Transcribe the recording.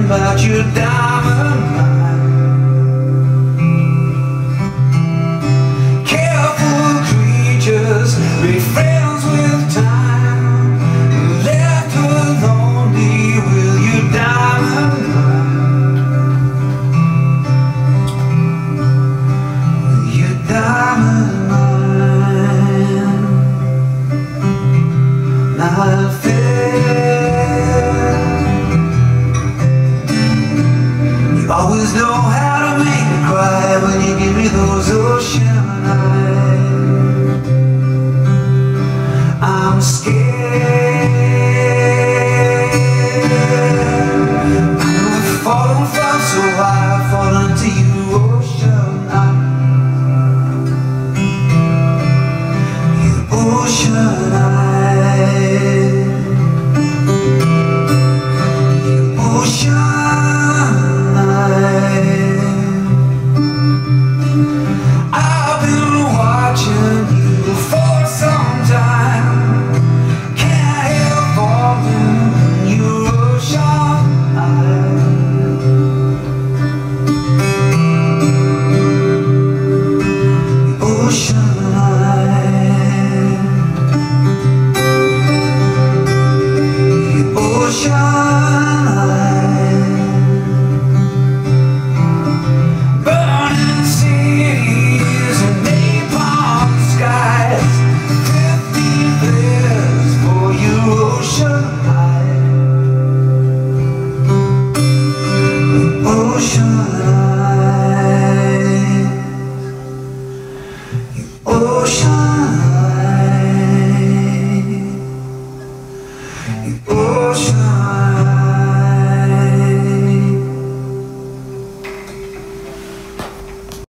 about your diamond mine. Careful creatures make friends with time, left lonely with your diamond mine. Your diamond mine, not fair. You always know how to make me cry when you give me those ocean eyes. I'm scared. I know I've fallen from so high, I've fallen to you, ocean eyes. You ocean eyes. You ocean. I've been watching you for some time. Can't help falling in your ocean eyes. Ocean eyes. Ocean eyes. Burning cities and napalm skies, 50 bears for your ocean eyes. Ocean eyes. Ocean